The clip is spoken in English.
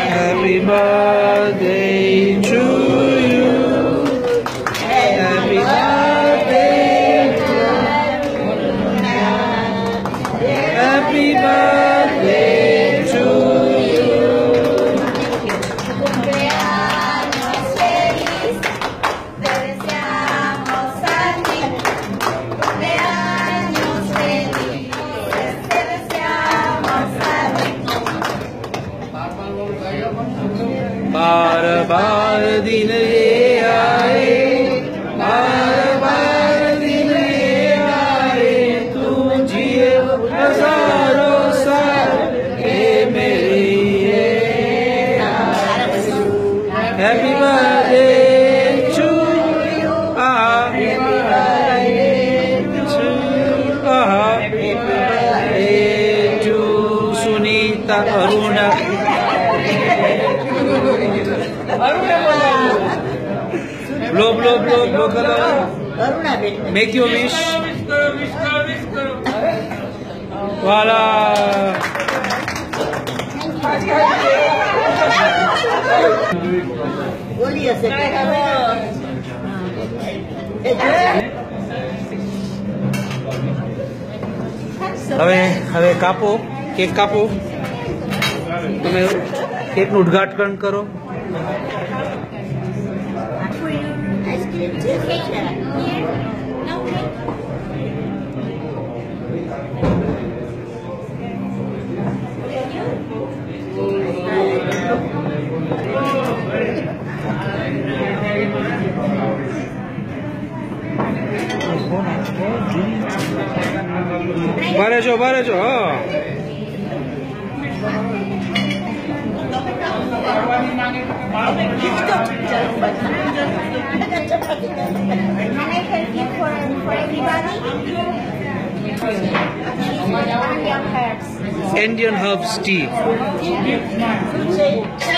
Happy birthday to you. Happy birthday to you. Happy birthday to you. Cumpleaños feliz, te deseamos a ti. Cumpleaños feliz, te deseamos a ti. बार बार दिन ये आए, बार बार दिन ये आए, तू जिए हजारों साल ये मेरे ये। Happy birthday to you. Happy birthday to you. Happy birthday to Sunita Aruna. Blow, blow, blow, blow color. Make your wish. Voila. હવે કાપો, કેક કાપો. તમે કેકનું ઉદ્ઘાટન કરો. બારે છો હા. Can I help you for everybody? Indian herbs. Indian herbs tea.